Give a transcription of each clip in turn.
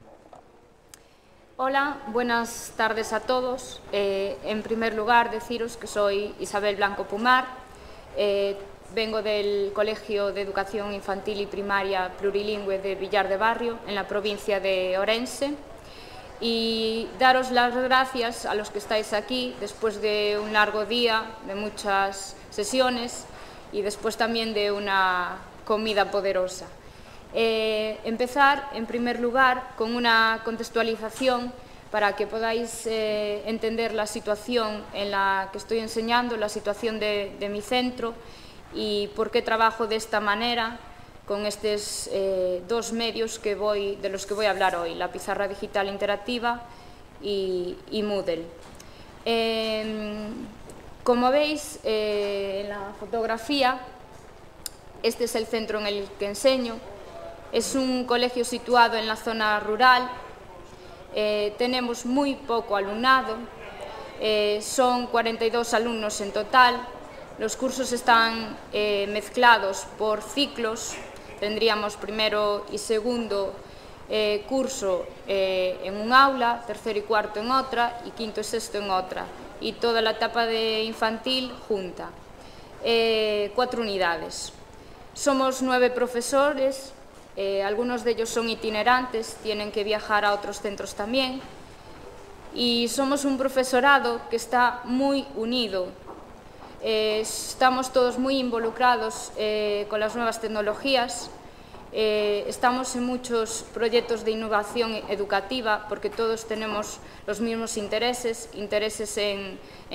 Hola, buenas tardes a todos. En primer lugar, deciros que soy Isabel Blanco Pumar. Vengo del Colegio de Educación Infantil y Primaria Plurilingüe de Villar de Barrio, en la provincia de Orense. Y daros las gracias a los que estáis aquí después de un largo día, de muchas sesiones y después también de una comida poderosa. Empezar, en primer lugar, con una contextualización para que podáis entender la situación en la que estoy enseñando, la situación de mi centro y por qué trabajo de esta manera con estos dos medios de los que voy a hablar hoy, la pizarra digital interactiva y Moodle. Como veis en la fotografía, este es el centro en el que enseño. Es un colegio situado en la zona rural, tenemos muy poco alumnado, son 42 alumnos en total, los cursos están mezclados por ciclos, tendríamos primero y segundo curso en un aula, tercero y cuarto en otra y quinto y sexto en otra, y toda la etapa de infantil junta, 4 unidades. Somos 9 profesores. Algunos de ellos son itinerantes, tienen que viajar a otros centros también, y somos un profesorado que está muy unido. Estamos todos muy involucrados con las nuevas tecnologías, estamos en muchos proyectos de innovación educativa porque todos tenemos los mismos intereses en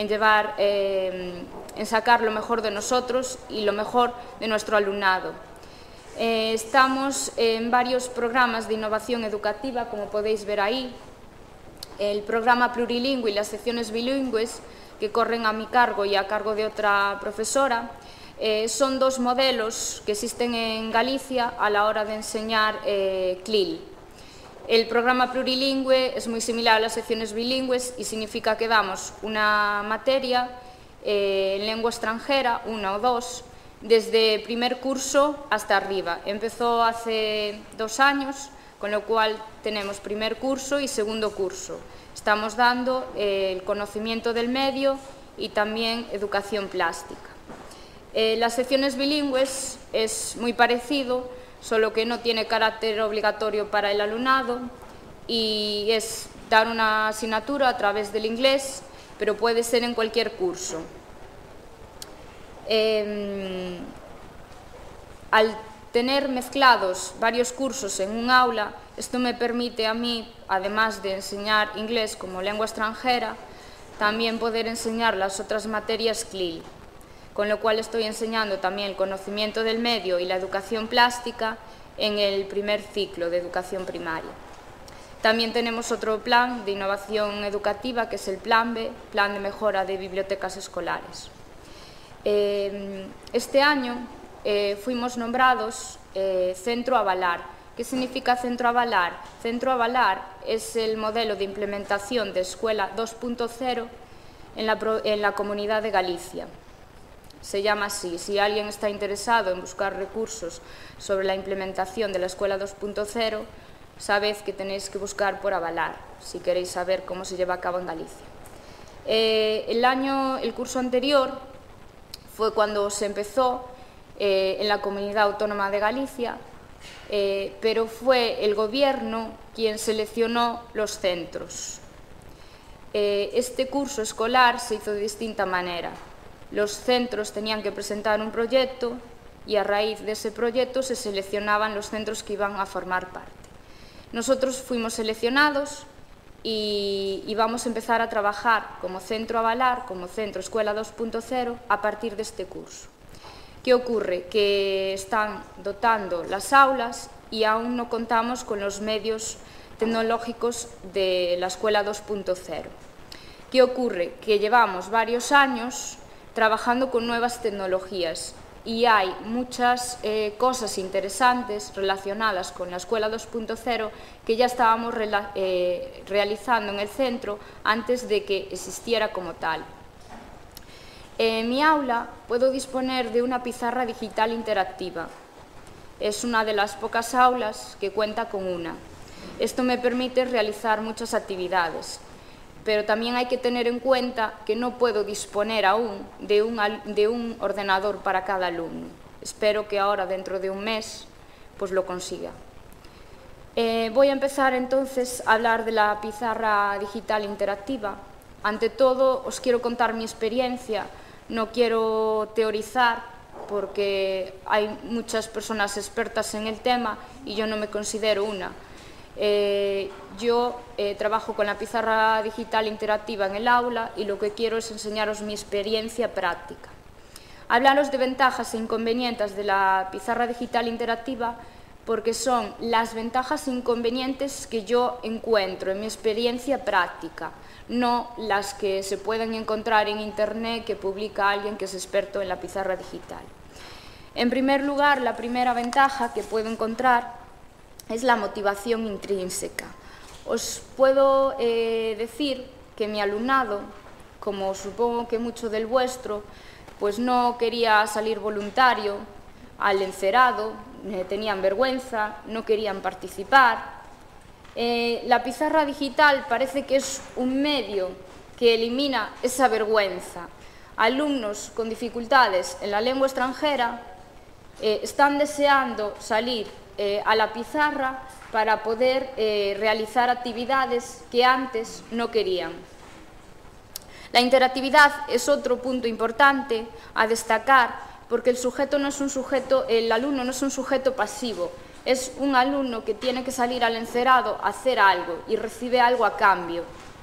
sacar lo mejor de nosotros y lo mejor de nuestro alumnado. Estamos en varios programas de innovación educativa, como podéis ver ahí. El programa plurilingüe y las secciones bilingües, que corren a mi cargo y a cargo de otra profesora, son dos modelos que existen en Galicia a la hora de enseñar CLIL. El programa plurilingüe es muy similar a las secciones bilingües y significa que damos una materia en lengua extranjera, 1 o 2, desde primer curso hasta arriba. Empezó hace 2 años, con lo cual tenemos primer curso y segundo curso. Estamos dando el conocimiento del medio y también educación plástica. Las secciones bilingües es muy parecido, solo que no tiene carácter obligatorio para el alumnado y es dar una asignatura a través del inglés, pero puede ser en cualquier curso. Al tener mezclados varios cursos en un aula, esto me permite a mí, además de enseñar inglés como lengua extranjera, también poder enseñar las otras materias CLIL, con lo cual estoy enseñando también el conocimiento del medio y la educación plástica en el primer ciclo de educación primaria. También tenemos otro plan de innovación educativa, que es el Plan B, Plan de Mejora de Bibliotecas Escolares. Este año fuimos nombrados Centro Avalar. ¿Qué significa Centro Avalar? Centro Avalar es el modelo de implementación de Escuela 2.0 en la Comunidad de Galicia. Se llama así. Si alguien está interesado en buscar recursos sobre la implementación de la Escuela 2.0, sabed que tenéis que buscar por Avalar, si queréis saber cómo se lleva a cabo en Galicia. El curso anterior fue cuando se empezó en la Comunidad Autónoma de Galicia, pero fue el Gobierno quien seleccionó los centros. Este curso escolar se hizo de distinta manera. Los centros tenían que presentar un proyecto y a raíz de ese proyecto se seleccionaban los centros que iban a formar parte. Nosotros fuimos seleccionados y vamos a empezar a trabajar como centro Avalar, como centro Escuela 2.0 a partir de este curso. ¿Qué ocurre? Que están dotando las aulas y aún no contamos con los medios tecnológicos de la Escuela 2.0. ¿Qué ocurre? Que llevamos varios años trabajando con nuevas tecnologías y hay muchas cosas interesantes relacionadas con la Escuela 2.0 que ya estábamos realizando en el centro antes de que existiera como tal. En mi aula puedo disponer de una pizarra digital interactiva. Es una de las pocas aulas que cuenta con una. Esto me permite realizar muchas actividades, pero también hay que tener en cuenta que no puedo disponer aún de un ordenador para cada alumno. Espero que ahora, dentro de un mes, pues lo consiga. Voy a empezar entonces a hablar de la pizarra digital interactiva. Ante todo, os quiero contar mi experiencia, no quiero teorizar porque hay muchas personas expertas en el tema y yo no me considero una. Yo trabajo con la pizarra digital interactiva en el aula y lo que quiero es enseñaros mi experiencia práctica. Hablaros de ventajas e inconvenientes de la pizarra digital interactiva porque son las ventajas e inconvenientes que yo encuentro en mi experiencia práctica, no las que se pueden encontrar en Internet que publica alguien que es experto en la pizarra digital. En primer lugar, la primera ventaja que puedo encontrar es la motivación intrínseca. Os puedo decir que mi alumnado, como supongo que mucho del vuestro, pues no quería salir voluntario al encerado, tenían vergüenza, no querían participar. La pizarra digital parece que es un medio que elimina esa vergüenza. Alumnos con dificultades en la lengua extranjera están deseando salir a la pizarra para poder realizar actividades que antes no querían. La interactividad es otro punto importante a destacar porque el alumno no es un sujeto pasivo, es un alumno que tiene que salir al encerado a hacer algo y recibe algo a cambio.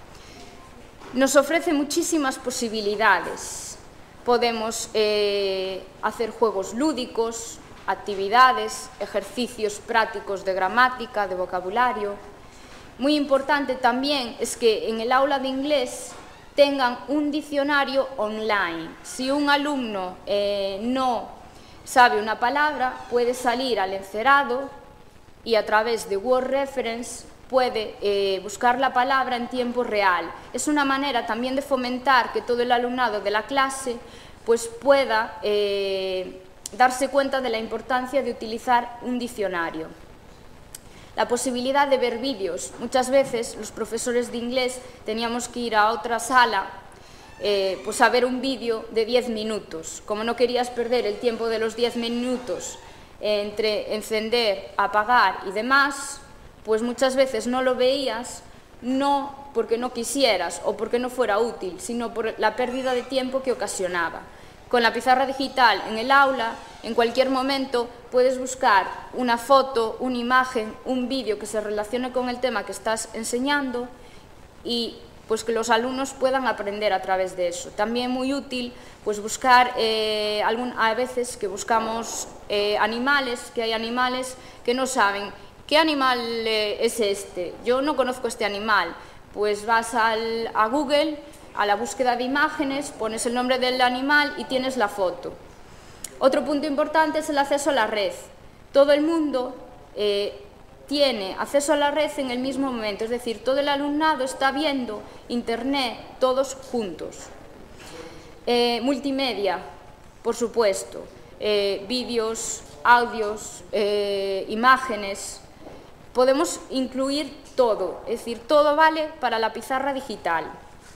Nos ofrece muchísimas posibilidades. Podemos hacer juegos lúdicos, actividades, ejercicios prácticos de gramática, de vocabulario. Muy importante también es que en el aula de inglés tengan un diccionario online. Si un alumno no sabe una palabra, puede salir al encerado y a través de Word Reference puede buscar la palabra en tiempo real. Es una manera también de fomentar que todo el alumnado de la clase pues pueda darse cuenta de la importancia de utilizar un diccionario. La posibilidad de ver vídeos. Muchas veces los profesores de inglés teníamos que ir a otra sala pues a ver un vídeo de 10 minutos. Como no querías perder el tiempo de los 10 minutos entre encender, apagar y demás, pues muchas veces no lo veías, no porque no quisieras o porque no fuera útil, sino por la pérdida de tiempo que ocasionaba. Con la pizarra digital en el aula, en cualquier momento puedes buscar una foto, una imagen, un vídeo que se relacione con el tema que estás enseñando y pues que los alumnos puedan aprender a través de eso. También muy útil pues buscar, a veces que buscamos animales, que hay animales que no saben qué animal es este, yo no conozco este animal, pues vas a Google, a la búsqueda de imágenes, pones el nombre del animal y tienes la foto. Otro punto importante es el acceso a la red. Todo el mundo tiene acceso a la red en el mismo momento, es decir, todo el alumnado está viendo Internet todos juntos. Multimedia, por supuesto, vídeos, audios, imágenes. Podemos incluir todo, es decir, todo vale para la pizarra digital.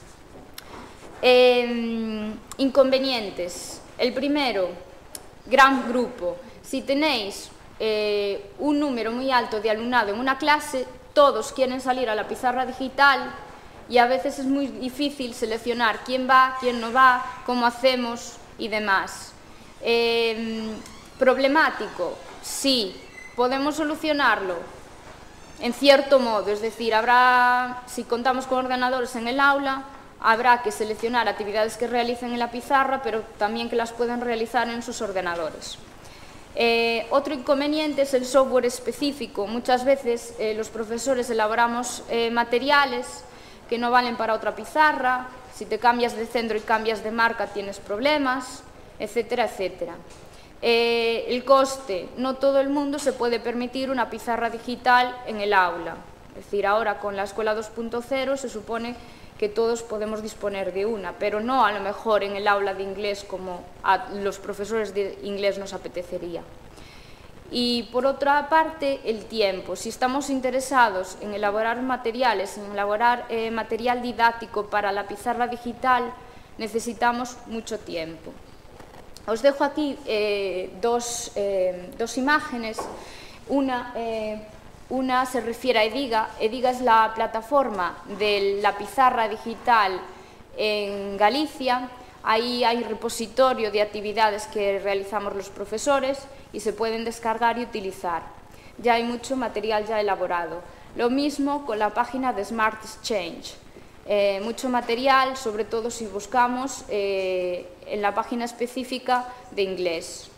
Inconvenientes. El primero, gran grupo. Si tenéis un número muy alto de alumnado en una clase, todos quieren salir a la pizarra digital y a veces es muy difícil seleccionar quién va, quién no va, cómo hacemos y demás. Problemático, sí, podemos solucionarlo en cierto modo, es decir, si contamos con ordenadores en el aula, habrá que seleccionar actividades que realicen en la pizarra, pero también que las puedan realizar en sus ordenadores. Otro inconveniente es el software específico. Muchas veces los profesores elaboramos materiales que no valen para otra pizarra, si te cambias de centro y cambias de marca tienes problemas, etcétera, etcétera. El coste. No todo el mundo se puede permitir una pizarra digital en el aula. Es decir, ahora con la Escuela 2.0 se supone que todos podemos disponer de una, pero no a lo mejor en el aula de inglés como a los profesores de inglés nos apetecería. Y por otra parte, el tiempo. Si estamos interesados en elaborar materiales, en elaborar material didáctico para la pizarra digital, necesitamos mucho tiempo. Os dejo aquí dos imágenes. Una se refiere a Ediga. Ediga es la plataforma de la pizarra digital en Galicia. Ahí hay repositorio de actividades que realizamos los profesores y se pueden descargar y utilizar. Ya hay mucho material ya elaborado. Lo mismo con la página de Smart Exchange. Mucho material, sobre todo si buscamos en la página específica de inglés.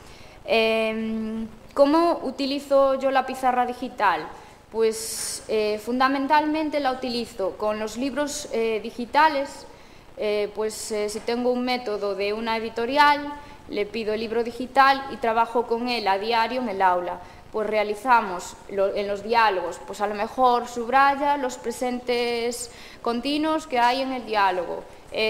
¿Cómo utilizo yo la pizarra digital? Pues fundamentalmente la utilizo con los libros digitales. Si tengo un método de una editorial, le pido el libro digital y trabajo con él a diario en el aula. Pues realizamos en los diálogos, pues a lo mejor subraya los presentes continuos que hay en el diálogo.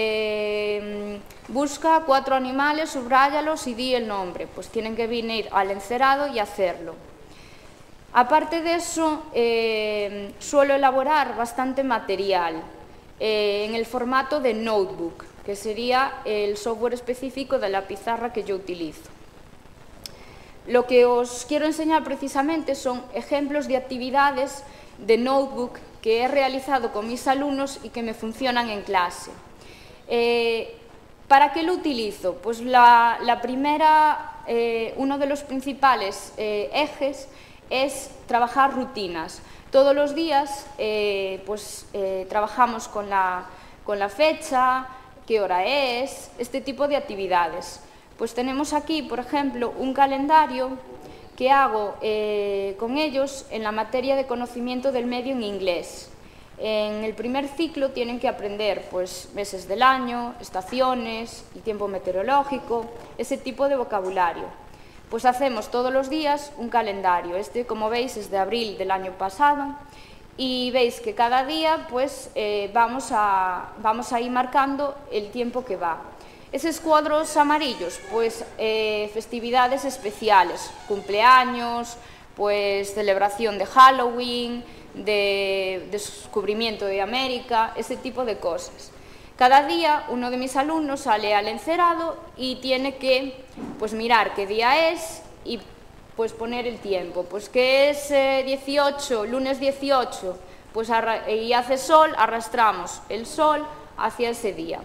Busca 4 animales, subráyalos y di el nombre. Pues tienen que venir al encerado y hacerlo. Aparte de eso, suelo elaborar bastante material en el formato de notebook, que sería el software específico de la pizarra que yo utilizo. Lo que os quiero enseñar precisamente son ejemplos de actividades de notebook que he realizado con mis alumnos y que me funcionan en clase. ¿Para qué lo utilizo? Pues la primera, uno de los principales ejes es trabajar rutinas. Todos los días trabajamos con la fecha, qué hora es, este tipo de actividades. Pues tenemos aquí, por ejemplo, un calendario que hago con ellos en la materia de conocimiento del medio en inglés. En el primer ciclo tienen que aprender pues, meses del año, estaciones, el tiempo meteorológico, ese tipo de vocabulario. Pues hacemos todos los días un calendario. Este, como veis, es de abril del año pasado y veis que cada día pues, vamos a ir marcando el tiempo que va. Esos cuadros amarillos, pues festividades especiales, cumpleaños, pues celebración de Halloween, de descubrimiento de América, ese tipo de cosas. Cada día uno de mis alumnos sale al encerado y tiene que pues, mirar qué día es y pues, poner el tiempo. Pues que es 18, lunes 18, pues, y hace sol, arrastramos el sol hacia ese día.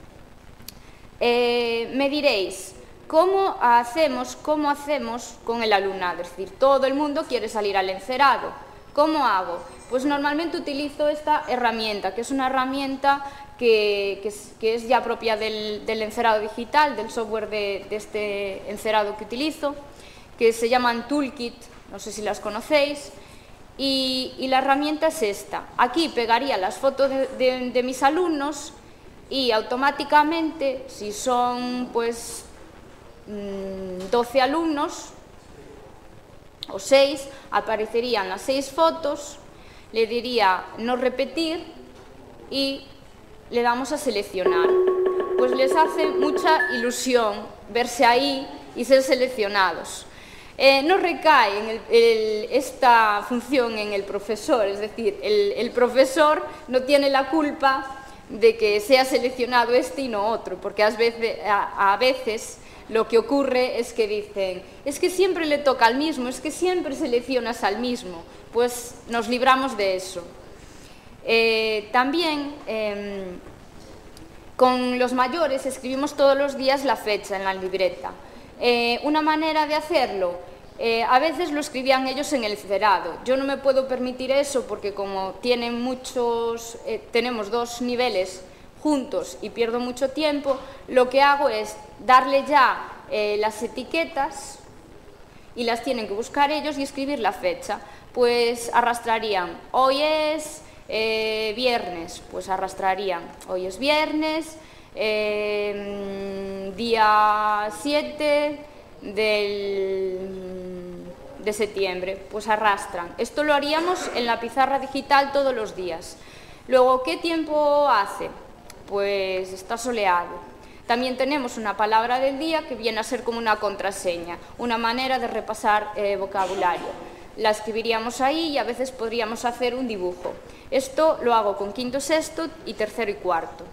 Me diréis, ¿cómo hacemos con el alumnado? Es decir, todo el mundo quiere salir al encerado. ¿Cómo hago? Pues normalmente utilizo esta herramienta, que es una herramienta que es ya propia del encerado digital, del software de este encerado que utilizo, que se llaman Toolkit, no sé si las conocéis, y la herramienta es esta. Aquí pegaría las fotos de mis alumnos y automáticamente, si son pues 12 alumnos o 6, aparecerían las 6 fotos, le diría no repetir y le damos a seleccionar. Pues les hace mucha ilusión verse ahí y ser seleccionados. No recae esta función en el profesor, es decir, el profesor no tiene la culpa de que sea seleccionado este y no otro, porque a veces lo que ocurre es que dicen, es que siempre le toca al mismo, es que siempre seleccionas al mismo, pues nos libramos de eso. También con los mayores escribimos todos los días la fecha en la libreta. Una manera de hacerlo, a veces lo escribían ellos en el encerado. Yo no me puedo permitir eso porque como tenemos 2 niveles juntos y pierdo mucho tiempo, lo que hago es darle ya las etiquetas y las tienen que buscar ellos y escribir la fecha. Pues arrastrarían, hoy es viernes, pues arrastrarían, hoy es viernes, día 7 de septiembre, pues arrastran. Esto lo haríamos en la pizarra digital todos los días. Luego, ¿qué tiempo hace? Pues está soleado. También tenemos una palabra del día que viene a ser como una contraseña, una manera de repasar vocabulario. La escribiríamos ahí y a veces podríamos hacer un dibujo. Esto lo hago con quinto, sexto y tercero y cuarto.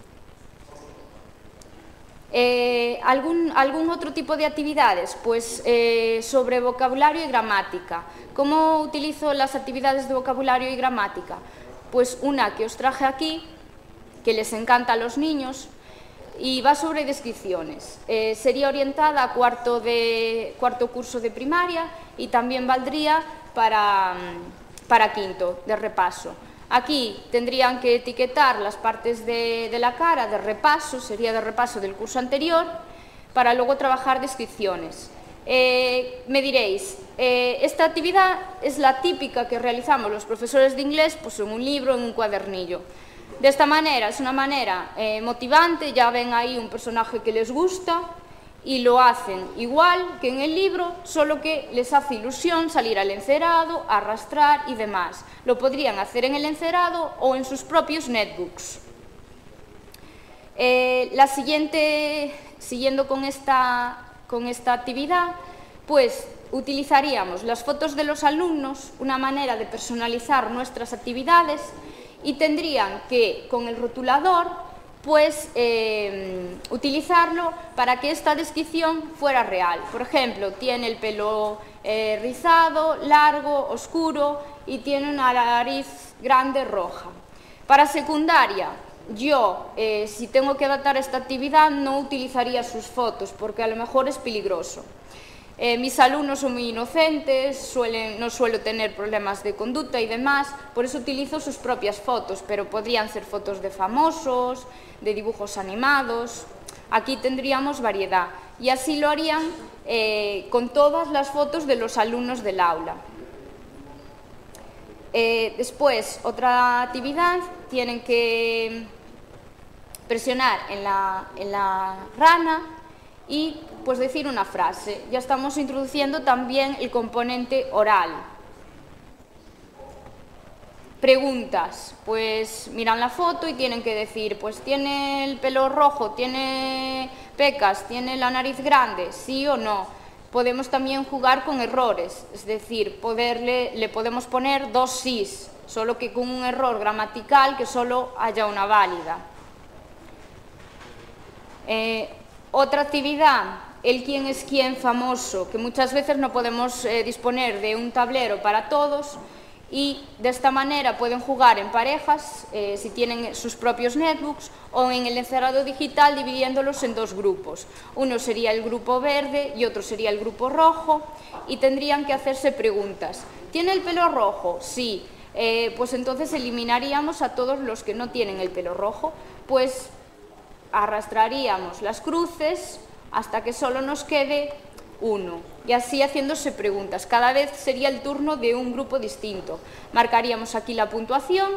¿Algún otro tipo de actividades? Pues sobre vocabulario y gramática. ¿Cómo utilizo las actividades de vocabulario y gramática? Pues una que os traje aquí, que les encanta a los niños, y va sobre descripciones. Sería orientada a cuarto curso de primaria y también valdría para quinto, de repaso. Aquí tendrían que etiquetar las partes de la cara de repaso, sería de repaso del curso anterior, para luego trabajar descripciones. Me diréis, esta actividad es la típica que realizamos los profesores de inglés pues en un libro, en un cuadernillo. De esta manera, es una manera motivante, ya ven ahí un personaje que les gusta y lo hacen igual que en el libro, solo que les hace ilusión salir al encerado, arrastrar y demás. Lo podrían hacer en el encerado o en sus propios netbooks. La siguiente, siguiendo con esta actividad, pues utilizaríamos las fotos de los alumnos, una manera de personalizar nuestras actividades, y tendrían que, con el rotulador, pues utilizarlo para que esta descripción fuera real. Por ejemplo, tiene el pelo rizado, largo, oscuro y tiene una nariz grande roja. Para secundaria, yo, si tengo que adaptar esta actividad, no utilizaría sus fotos porque a lo mejor es peligroso. Mis alumnos son muy inocentes, no suelo tener problemas de conducta y demás, por eso utilizo sus propias fotos, pero podrían ser fotos de famosos, de dibujos animados. Aquí tendríamos variedad y así lo harían con todas las fotos de los alumnos del aula. Después, otra actividad, tienen que presionar en la rana y pues decir una frase. Ya estamos introduciendo también el componente oral. Preguntas, pues miran la foto y tienen que decir, pues tiene el pelo rojo, tiene pecas, tiene la nariz grande, sí o no. Podemos también jugar con errores, es decir, le podemos poner dos sís, solo que con un error gramatical que solo haya una válida. Otra actividad, el quién es quién famoso, que muchas veces no podemos disponer de un tablero para todos y de esta manera pueden jugar en parejas, si tienen sus propios netbooks, o en el encerado digital dividiéndolos en dos grupos. Uno sería el grupo verde y otro sería el grupo rojo y tendrían que hacerse preguntas. ¿Tiene el pelo rojo? Sí. Pues entonces eliminaríamos a todos los que no tienen el pelo rojo, pues arrastraríamos las cruces hasta que solo nos quede uno, y así haciéndose preguntas. Cada vez sería el turno de un grupo distinto. Marcaríamos aquí la puntuación,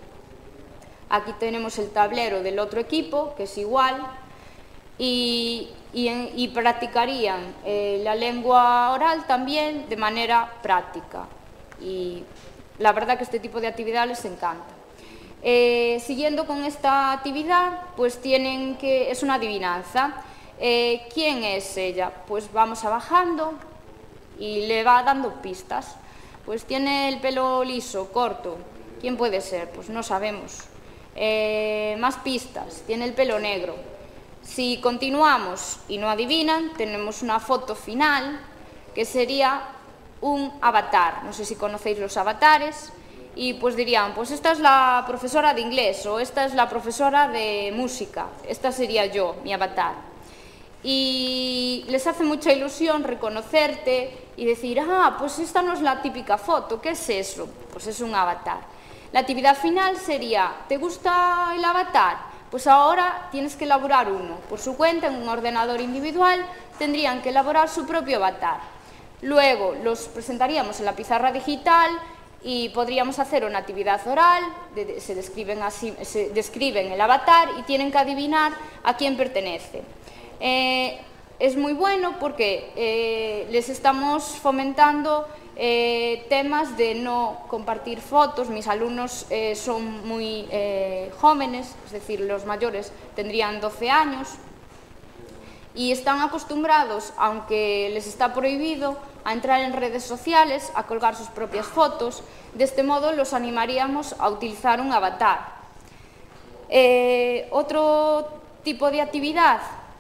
aquí tenemos el tablero del otro equipo, que es igual, y practicarían la lengua oral también de manera práctica. Y la verdad que este tipo de actividad les encanta. Siguiendo con esta actividad, pues es una adivinanza. ¿Quién es ella? Pues vamos bajando y le va dando pistas. Pues tiene el pelo liso, corto. ¿Quién puede ser? Pues no sabemos. Más pistas. Tiene el pelo negro. Si continuamos y no adivinan, tenemos una foto final que sería un avatar. No sé si conocéis los avatares. Y pues dirían, pues esta es la profesora de inglés o esta es la profesora de música. Esta sería yo, mi avatar. Y les hace mucha ilusión reconocerte y decir, pues esta no es la típica foto, ¿qué es eso? Pues es un avatar. La actividad final sería, ¿te gusta el avatar? Pues ahora tienes que elaborar uno. Por su cuenta, en un ordenador individual, tendrían que elaborar su propio avatar. Luego los presentaríamos en la pizarra digital y podríamos hacer una actividad oral, se describen el avatar y tienen que adivinar a quién pertenece. Es muy bueno porque les estamos fomentando temas de no compartir fotos. Mis alumnos son muy jóvenes, es decir, los mayores tendrían 12 años y están acostumbrados, aunque les está prohibido, a entrar en redes sociales, a colgar sus propias fotos. De este modo los animaríamos a utilizar un avatar. Otro tipo de actividad,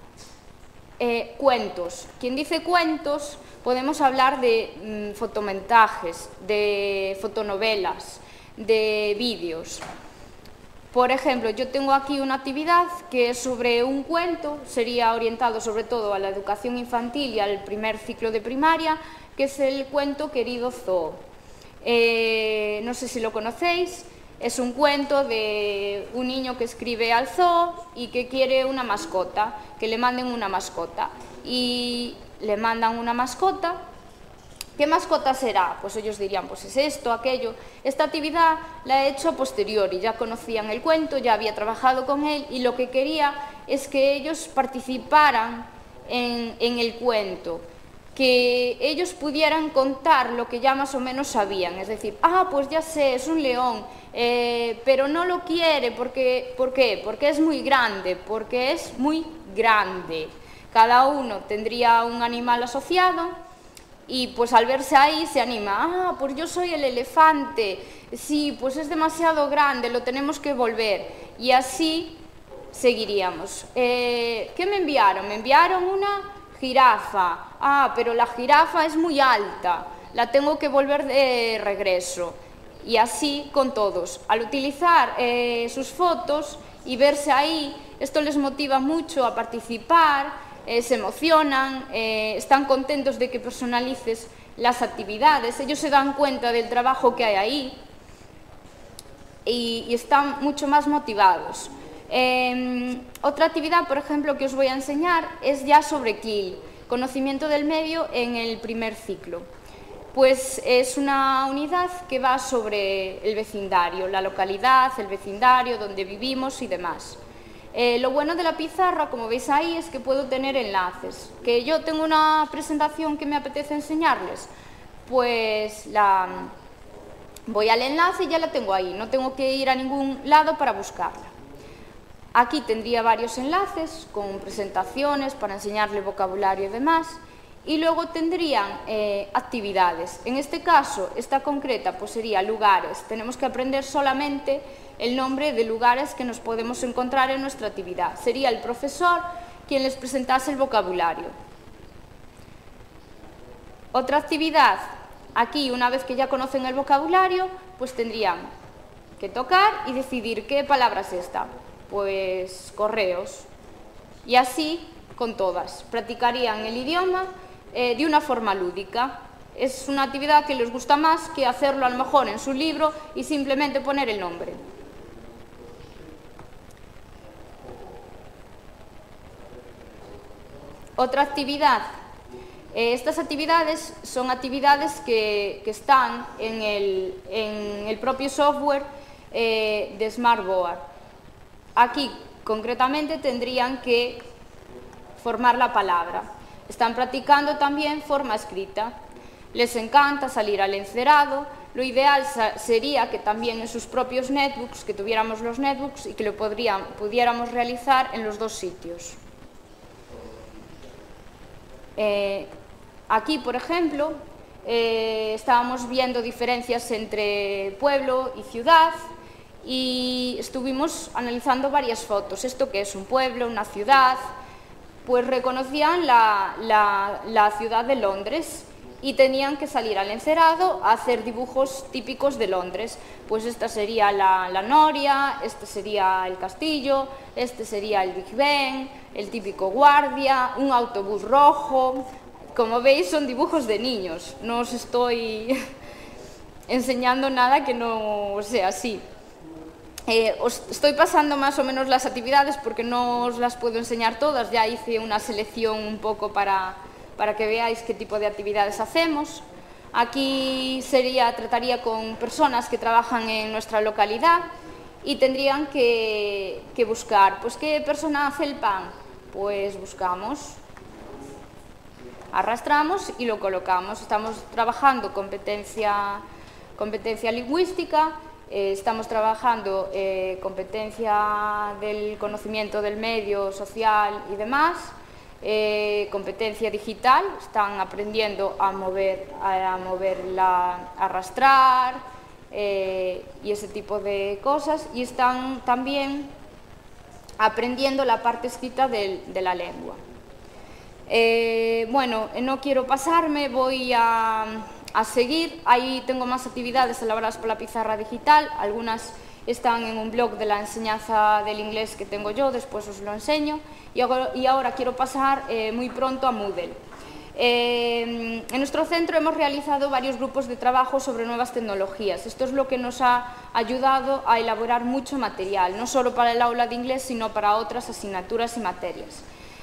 cuentos. Quien dice cuentos, podemos hablar de fotomontajes, de fotonovelas, de vídeos. Por ejemplo, yo tengo aquí una actividad que es sobre un cuento, sería orientado sobre todo a la educación infantil y al primer ciclo de primaria, que es el cuento Querido Zoo. No sé si lo conocéis, es un cuento de un niño que escribe al zoo y que quiere una mascota, que le manden una mascota. Y le mandan una mascota. ¿Qué mascota será? Pues ellos dirían, pues es esto, aquello. Esta actividad la he hecho a posteriori, ya conocían el cuento, ya había trabajado con él y lo que quería es que ellos participaran en el cuento, que ellos pudieran contar lo que ya más o menos sabían, es decir, pues ya sé, es un león, pero no lo quiere, ¿por qué? Porque es muy grande, porque es muy grande. Cada uno tendría un animal asociado. Y pues al verse ahí se anima, pues yo soy el elefante, sí, pues es demasiado grande, lo tenemos que volver. Y así seguiríamos. ¿Qué me enviaron? Me enviaron una jirafa. Pero la jirafa es muy alta, la tengo que volver de regreso. Y así con todos. Al utilizar sus fotos y verse ahí, esto les motiva mucho a participar, se emocionan, están contentos de que personalices las actividades, ellos se dan cuenta del trabajo que hay ahí y están mucho más motivados. Otra actividad, por ejemplo, que os voy a enseñar es ya sobre CLIL, conocimiento del medio en el primer ciclo. Pues es una unidad que va sobre el vecindario, la localidad, el vecindario, donde vivimos y demás. Lo bueno de la pizarra, como veis ahí, es que puedo tener enlaces. Que yo tengo una presentación que me apetece enseñarles, pues voy al enlace y ya la tengo ahí, no tengo que ir a ningún lado para buscarla. Aquí tendría varios enlaces con presentaciones para enseñarle vocabulario y demás, y luego tendrían actividades. En este caso, esta concreta, pues sería lugares. Tenemos que aprender solamente el nombre de lugares que nos podemos encontrar en nuestra actividad. Sería el profesor quien les presentase el vocabulario. Otra actividad, aquí una vez que ya conocen el vocabulario, pues tendrían que tocar y decidir qué palabra es esta. Pues correos. Y así con todas. Practicarían el idioma de una forma lúdica. Es una actividad que les gusta más que hacerlo a lo mejor en su libro y simplemente poner el nombre. Otra actividad. Estas actividades son actividades que están en el propio software de Smartboard. Aquí, concretamente, tendrían que formar la palabra. Están practicando también forma escrita. Les encanta salir al encerado. Lo ideal sería que también en sus propios netbooks, que tuviéramos los netbooks y que lo pudiéramos realizar en los dos sitios. Aquí, por ejemplo, estábamos viendo diferencias entre pueblo y ciudad y estuvimos analizando varias fotos. ¿Esto qué es? ¿Un pueblo? ¿Una ciudad? Pues reconocían la ciudad de Londres y tenían que salir al encerado a hacer dibujos típicos de Londres. Pues esta sería la noria, este sería el castillo, este sería el Big Ben, el típico guardia, un autobús rojo. Como veis, son dibujos de niños, no os estoy enseñando nada que no sea así. Os estoy pasando más o menos las actividades porque no os las puedo enseñar todas, ya hice una selección un poco para que veáis qué tipo de actividades hacemos. Aquí trataría con personas que trabajan en nuestra localidad y tendrían que buscar, pues ¿qué persona hace el pan? Pues buscamos, arrastramos y lo colocamos. Estamos trabajando competencia lingüística, estamos trabajando competencia del conocimiento del medio social y demás, competencia digital, están aprendiendo a moverla, a arrastrar y ese tipo de cosas, y están también aprendiendo la parte escrita de la lengua. Bueno, no quiero pasarme, voy a seguir. Ahí tengo más actividades elaboradas por la pizarra digital, algunas están en un blog de la enseñanza del inglés que tengo yo, después os lo enseño, y ahora quiero pasar muy pronto a Moodle. En nuestro centro hemos realizado varios grupos de trabajo sobre nuevas tecnologías. Esto es lo que nos ha ayudado a elaborar mucho material, no solo para el aula de inglés, sino para otras asignaturas y materias.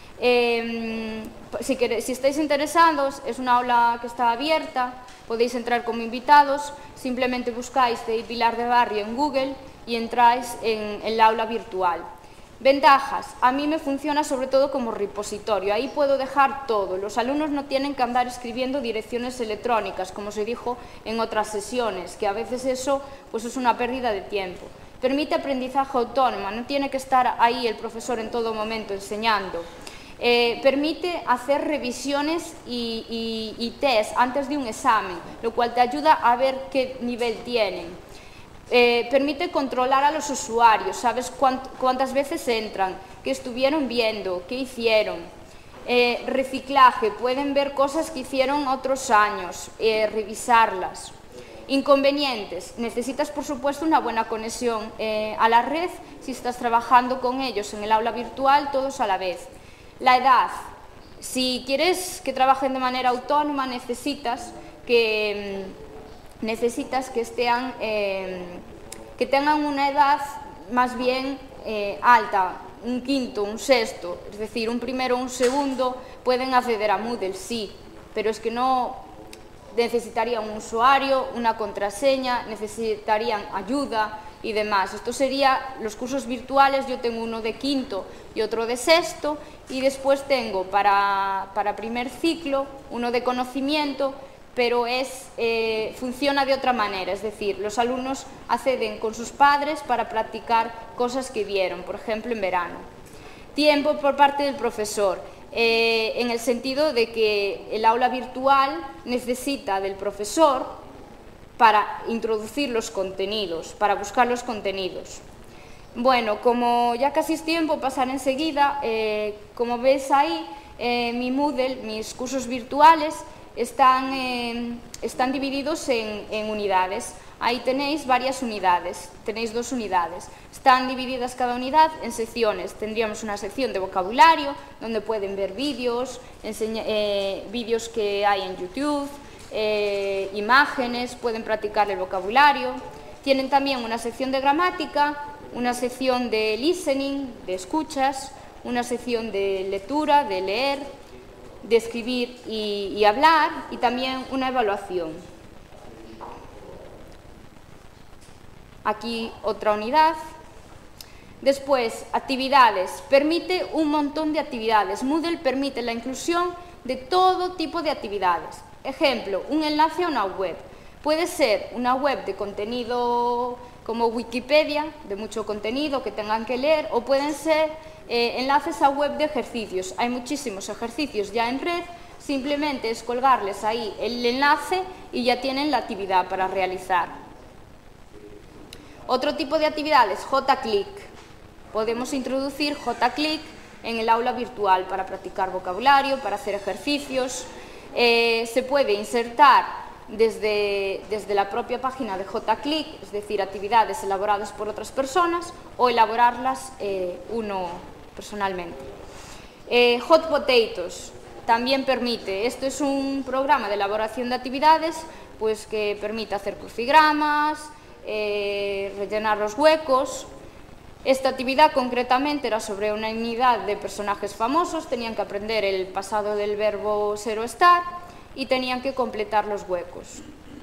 Si estáis interesados, es una aula que está abierta, podéis entrar como invitados, simplemente buscáis CEI Pilar de Barrio en Google y entráis en el aula virtual. Ventajas, a mí me funciona sobre todo como repositorio, ahí puedo dejar todo, los alumnos no tienen que andar escribiendo direcciones electrónicas, como se dijo en otras sesiones, que a veces eso pues es una pérdida de tiempo. Permite aprendizaje autónomo, no tiene que estar ahí el profesor en todo momento enseñando. Permite hacer revisiones y test antes de un examen, lo cual te ayuda a ver qué nivel tienen. Permite controlar a los usuarios, sabes cuántas veces entran, qué estuvieron viendo, qué hicieron. Reciclaje, pueden ver cosas que hicieron otros años, revisarlas. Inconvenientes, necesitas por supuesto una buena conexión a la red si estás trabajando con ellos en el aula virtual, todos a la vez. La edad, si quieres que trabajen de manera autónoma necesitas que tengan una edad más bien alta, un quinto, un sexto, es decir, un primero o un segundo pueden acceder a Moodle, sí, pero es que no necesitarían un usuario, una contraseña, necesitarían ayuda y demás. Esto sería los cursos virtuales, yo tengo uno de quinto y otro de sexto, y después tengo para primer ciclo uno de conocimiento, pero funciona de otra manera, es decir, los alumnos acceden con sus padres para practicar cosas que vieron, por ejemplo, en verano. Tiempo por parte del profesor, en el sentido de que el aula virtual necesita del profesor para introducir los contenidos, para buscar los contenidos. Bueno, como ya casi es tiempo, pasar enseguida, como ves ahí, mi Moodle, mis cursos virtuales, están divididos en unidades. Ahí tenéis varias unidades, tenéis 2 unidades. Están divididas cada unidad en secciones. Tendríamos una sección de vocabulario, donde pueden ver vídeos, vídeos que hay en YouTube, imágenes, pueden practicar el vocabulario. Tienen también una sección de gramática, una sección de listening, de escuchas, una sección de lectura, de leer, de escribir y hablar, y también una evaluación. Aquí otra unidad. Después, actividades. Permite un montón de actividades. Moodle permite la inclusión de todo tipo de actividades. Ejemplo, un enlace a una web. Puede ser una web de contenido como Wikipedia, de mucho contenido que tengan que leer, o pueden ser enlaces a web de ejercicios. Hay muchísimos ejercicios ya en red, simplemente es colgarles ahí el enlace y ya tienen la actividad para realizar. Otro tipo de actividades, JClick. Podemos introducir JClick en el aula virtual para practicar vocabulario, para hacer ejercicios. Se puede insertar desde la propia página de JClick, es decir, actividades elaboradas por otras personas o elaborarlas uno personalmente. Hot Potatoes también permite, esto es un programa de elaboración de actividades pues que permite hacer crucigramas, rellenar los huecos. Esta actividad concretamente era sobre una unidad de personajes famosos, tenían que aprender el pasado del verbo ser o estar y tenían que completar los huecos.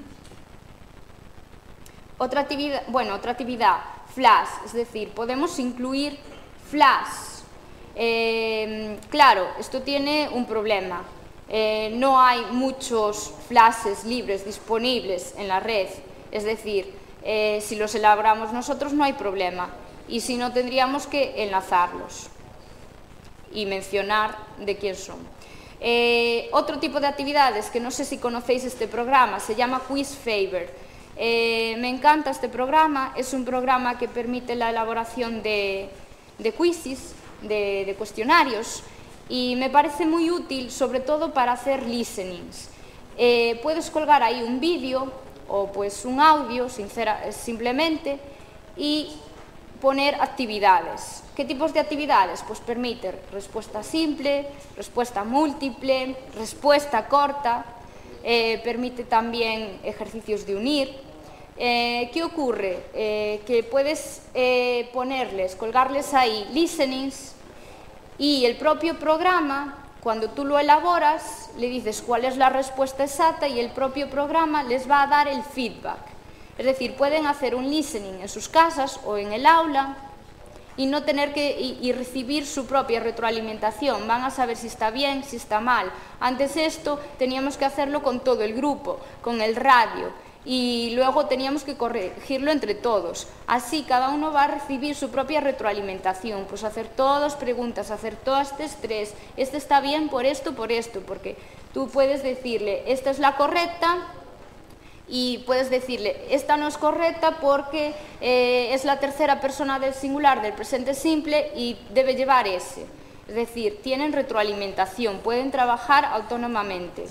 Otra actividad, Flash, es decir, podemos incluir Flash. Claro, esto tiene un problema, no hay muchos flashes libres disponibles en la red, es decir, si los elaboramos nosotros no hay problema, y si no tendríamos que enlazarlos. y mencionar de quién son. Otro tipo de actividades, que no sé si conocéis este programa, se llama Quiz Favor. Me encanta este programa, es un programa que permite la elaboración de quizzes, de cuestionarios, y me parece muy útil, sobre todo para hacer listenings. Puedes colgar ahí un vídeo o pues un audio simplemente y poner actividades. ¿Qué tipos de actividades? Pues permite respuesta simple, respuesta múltiple, respuesta corta, permite también ejercicios de unir. ¿Qué ocurre? Que puedes colgarles ahí listenings, y el propio programa, cuando tú lo elaboras, le dices cuál es la respuesta exacta y el propio programa les va a dar el feedback. Es decir, pueden hacer un listening en sus casas o en el aula y no tener que recibir su propia retroalimentación. Van a saber si está bien, si está mal. Antes esto teníamos que hacerlo con todo el grupo, con el radio, y luego teníamos que corregirlo entre todos. Así cada uno va a recibir su propia retroalimentación, pues hacer todas preguntas, hacer todas tres, este está bien por esto, porque tú puedes decirle, esta es la correcta, y puedes decirle, esta no es correcta porque es la tercera persona del singular del presente simple y debe llevar ese. Es decir, tienen retroalimentación, pueden trabajar autónomamente.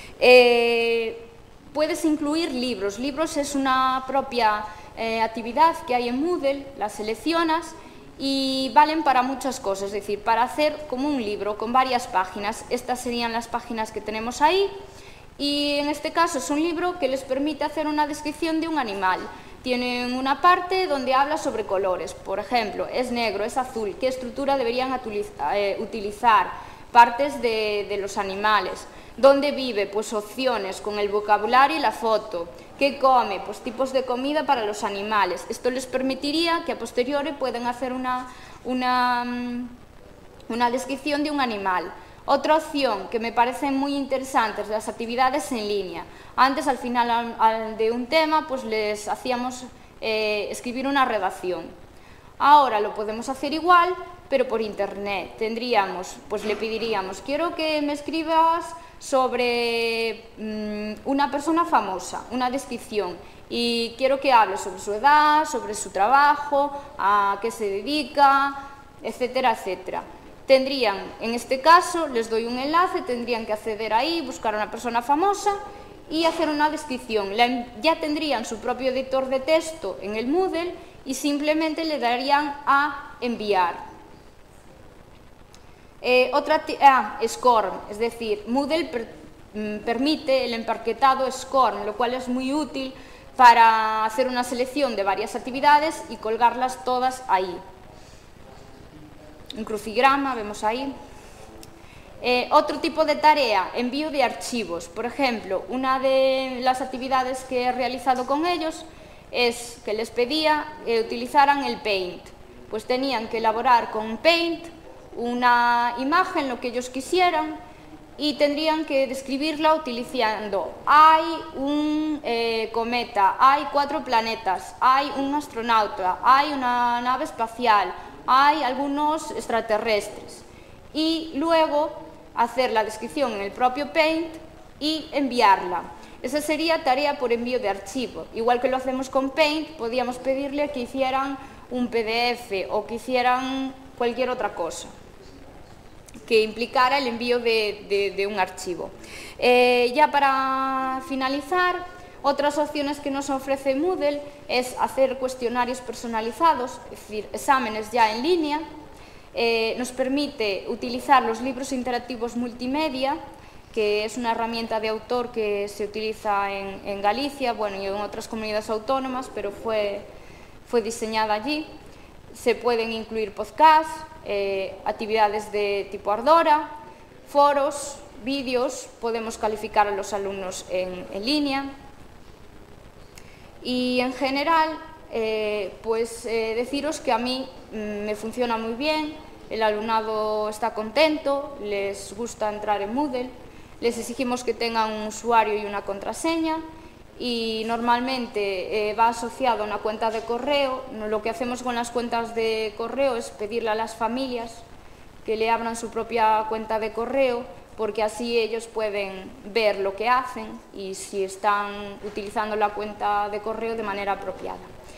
Puedes incluir libros. Libros es una propia actividad que hay en Moodle, las seleccionas y valen para muchas cosas, es decir, para hacer como un libro con varias páginas. Estas serían las páginas que tenemos ahí. Y en este caso es un libro que les permite hacer una descripción de un animal. Tienen una parte donde habla sobre colores, por ejemplo, es negro, es azul, qué estructura deberían utilizar, partes de los animales, dónde vive, pues opciones con el vocabulario y la foto, qué come, pues tipos de comida para los animales. Esto les permitiría que a posteriori puedan hacer una descripción de un animal. Otra opción que me parece muy interesante es las actividades en línea. Antes, al final de un tema, pues les hacíamos escribir una redacción. Ahora lo podemos hacer igual, pero por internet. Pues le pediríamos, quiero que me escribas sobre una persona famosa, una descripción, y quiero que hables sobre su edad, sobre su trabajo, a qué se dedica, etcétera, etcétera. En este caso, les doy un enlace, tendrían que acceder ahí, buscar a una persona famosa y hacer una descripción. Ya tendrían su propio editor de texto en el Moodle y simplemente le darían a enviar. SCORM, es decir, Moodle permite el empaquetado SCORM, lo cual es muy útil para hacer una selección de varias actividades y colgarlas todas ahí. Un crucigrama, vemos ahí. Otro tipo de tarea, envío de archivos. Por ejemplo, una de las actividades que he realizado con ellos es que les pedía que utilizaran el Paint. Pues tenían que elaborar con Paint una imagen, lo que ellos quisieran, y tendrían que describirla utilizando, hay un cometa, hay 4 planetas, hay un astronauta, hay una nave espacial, hay algunos extraterrestres, y luego hacer la descripción en el propio Paint y enviarla. Esa sería tarea por envío de archivo. Igual que lo hacemos con Paint, podíamos pedirle que hicieran un PDF o que hicieran cualquier otra cosa que implicara el envío de un archivo. Ya para finalizar, otras opciones que nos ofrece Moodle es hacer cuestionarios personalizados, es decir, exámenes ya en línea. Nos permite utilizar los libros interactivos multimedia, que es una herramienta de autor que se utiliza en Galicia, bueno, y en otras comunidades autónomas, pero fue diseñada allí. Se pueden incluir podcasts, actividades de tipo Ardora, foros, vídeos, podemos calificar a los alumnos en línea. Y en general, deciros que a mí me funciona muy bien, el alumnado está contento, les gusta entrar en Moodle, les exigimos que tengan un usuario y una contraseña y normalmente va asociado a una cuenta de correo. Lo que hacemos con las cuentas de correo es pedirle a las familias que le abran su propia cuenta de correo, porque así ellos pueden ver lo que hacen y si están utilizando la cuenta de correo de manera apropiada.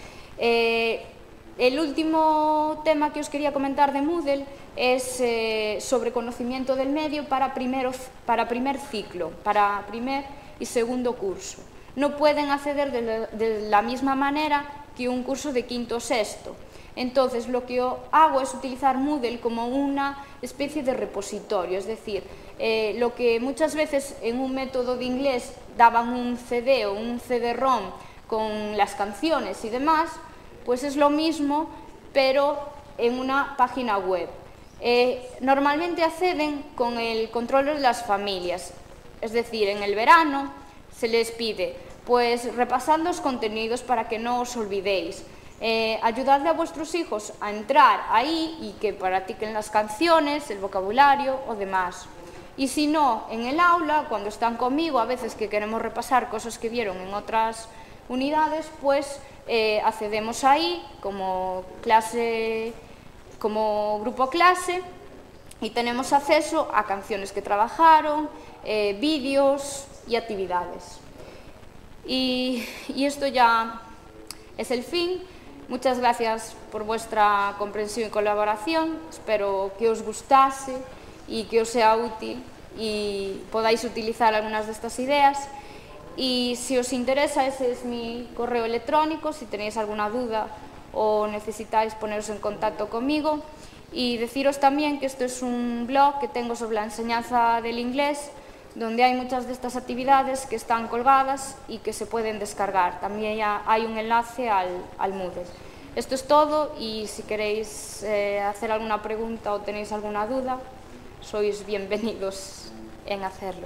El último tema que os quería comentar de Moodle es sobre conocimiento del medio para primer ciclo, para primer y segundo curso. No pueden acceder de la misma manera que un curso de quinto o sexto. Entonces, lo que yo hago es utilizar Moodle como una especie de repositorio, es decir, lo que muchas veces en un método de inglés daban un CD o un CD-ROM con las canciones y demás, pues es lo mismo, pero en una página web. Normalmente acceden con el control de las familias, es decir, en el verano se les pide, pues repasad los contenidos para que no os olvidéis, ayudadle a vuestros hijos a entrar ahí y que practiquen las canciones, el vocabulario o demás. Y si no, en el aula, cuando están conmigo, a veces que queremos repasar cosas que vieron en otras unidades, pues accedemos ahí como clase, como grupo clase, y tenemos acceso a canciones que trabajaron, vídeos y actividades. Y esto ya es el fin. Muchas gracias por vuestra comprensión y colaboración. Espero que os gustase y que os sea útil y podáis utilizar algunas de estas ideas. Y si os interesa, ese es mi correo electrónico, si tenéis alguna duda o necesitáis poneros en contacto conmigo. Y deciros también que esto es un blog que tengo sobre la enseñanza del inglés, donde hay muchas de estas actividades que están colgadas y que se pueden descargar. También ya hay un enlace al Moodle. Esto es todo y si queréis hacer alguna pregunta o tenéis alguna duda, sois bienvenidos en hacerlo.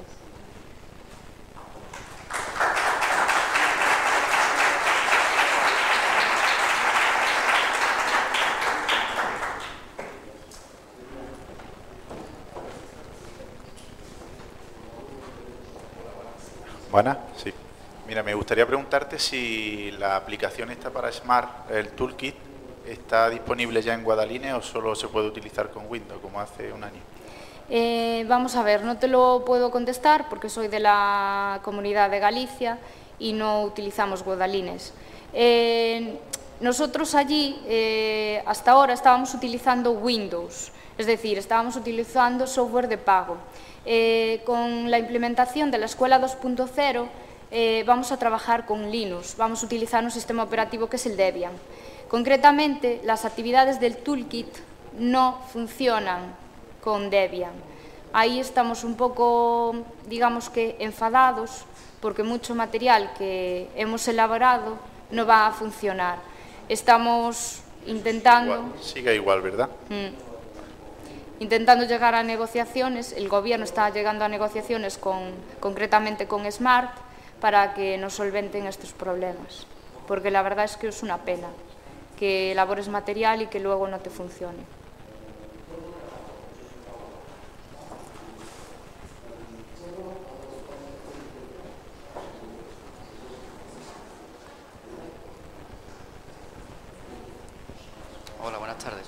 Buenas, sí. Mira, me gustaría preguntarte si la aplicación esta para Smart, el Toolkit, está disponible ya en Guadaline o solo se puede utilizar con Windows, como hace un año. Vamos a ver, no te lo puedo contestar porque soy de la Comunidad de Galicia y no utilizamos Guadalines. Nosotros allí, hasta ahora, estábamos utilizando Windows, es decir, estábamos utilizando software de pago. Con la implementación de la Escuela 2.0 vamos a trabajar con Linux, vamos a utilizar un sistema operativo que es el Debian. Concretamente, las actividades del Toolkit no funcionan con Debian. Ahí estamos un poco, digamos que, enfadados porque mucho material que hemos elaborado no va a funcionar. Estamos intentando... Igual, sigue igual, ¿verdad? Intentando llegar a negociaciones, el Gobierno está llegando a negociaciones concretamente con Smart para que nos solventen estos problemas, porque la verdad es que es una pena que elabores material y que luego no te funcione. Hola, buenas tardes.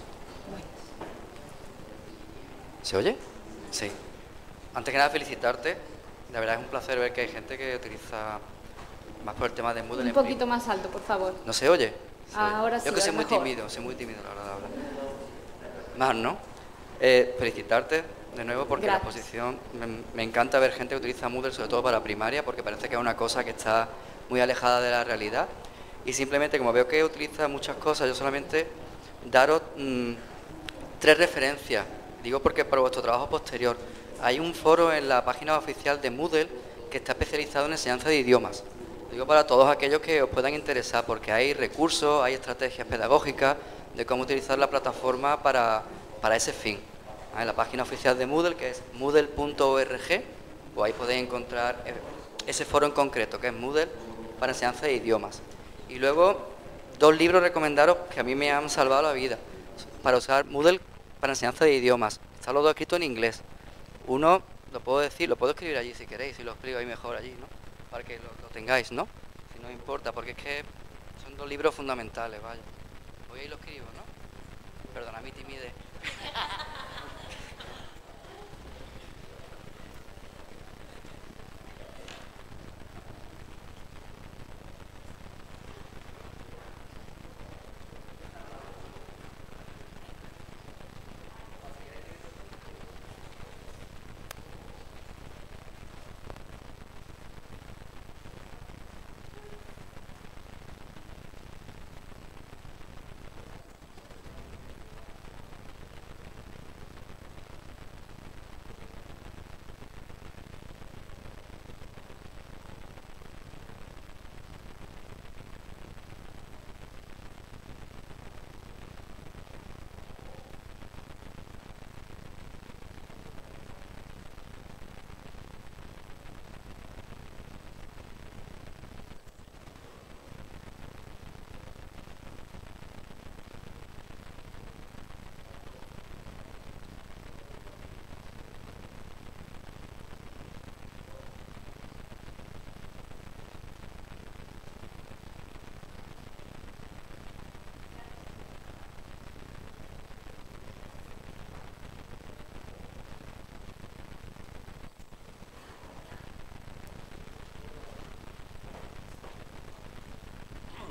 ¿Se oye? Sí. Antes que nada, felicitarte. La verdad es un placer ver que hay gente que utiliza más por el tema de Moodle. Un poquito más alto, por favor. ¿No se oye? Ahora sí. Yo que soy muy tímido, la verdad de hablar. Más, ¿no? Felicitarte de nuevo porque Gracias. la exposición me encanta ver gente que utiliza Moodle, sobre todo para primaria, porque parece que es una cosa que está muy alejada de la realidad. Y simplemente, como veo que utiliza muchas cosas, yo solamente daros 3 referencias. Digo porque para vuestro trabajo posterior hay un foro en la página oficial de Moodle que está especializado en enseñanza de idiomas. Digo para todos aquellos que os puedan interesar porque hay recursos, hay estrategias pedagógicas de cómo utilizar la plataforma para ese fin. En la página oficial de Moodle, que es moodle.org, pues ahí podéis encontrar ese foro en concreto, que es Moodle para enseñanza de idiomas. Y luego 2 libros recomendaros que a mí me han salvado la vida para usar Moodle para enseñanza de idiomas. Están los 2 escritos en inglés. Uno, lo puedo decir, lo puedo escribir allí si queréis, si lo escribo ahí mejor allí, ¿no? Para que lo tengáis, ¿no? Si no importa, porque es que son 2 libros fundamentales, vaya. Hoy ahí lo escribo, ¿no? Perdona mi timidez.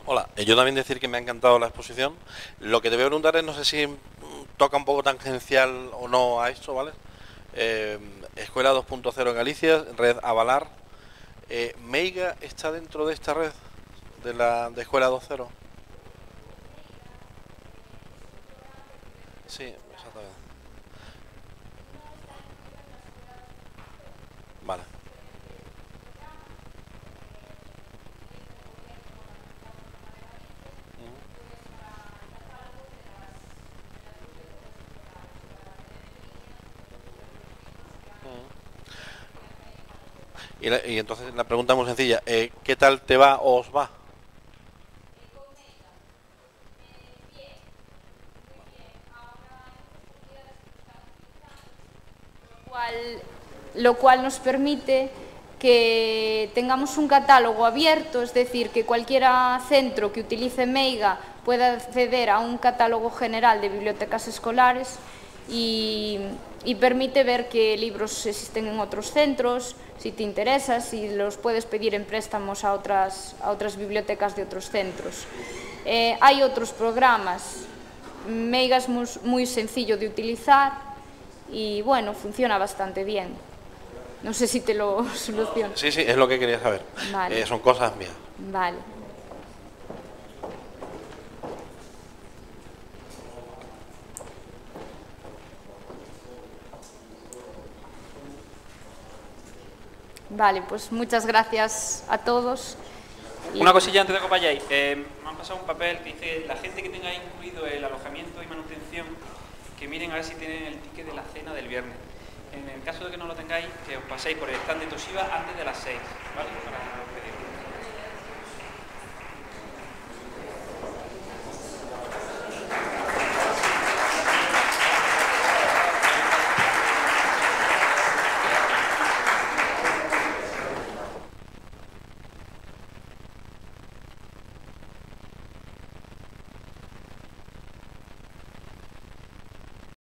Hola, yo también decir que me ha encantado la exposición. Lo que te voy a preguntar es, no sé si toca un poco tangencial o no a esto, ¿vale? Escuela 2.0 en Galicia, red Avalar. ¿Meiga está dentro de esta red de Escuela 2.0? Sí, exactamente. Vale. Y entonces la pregunta muy sencilla, ¿qué tal te va o os va? Lo cual nos permite que tengamos un catálogo abierto, es decir, que cualquier centro que utilice Meiga pueda acceder a un catálogo general de bibliotecas escolares y permite ver qué libros existen en otros centros, si te interesa, si los puedes pedir en préstamos a otras bibliotecas de otros centros. Hay otros programas. Meiga es muy sencillo de utilizar y bueno, funciona bastante bien. No sé si te lo soluciono. Sí, es lo que quería saber. Vale. Son cosas mías. Vale. Vale, pues muchas gracias a todos. Una cosilla antes de que vayáis. Me han pasado un papel que dice: la gente que tenga incluido el alojamiento y manutención, que miren a ver si tienen el ticket de la cena del viernes. En el caso de que no lo tengáis, que os paséis por el stand de Toshiba antes de las 6, ¿vale? Para que no lo pedimos.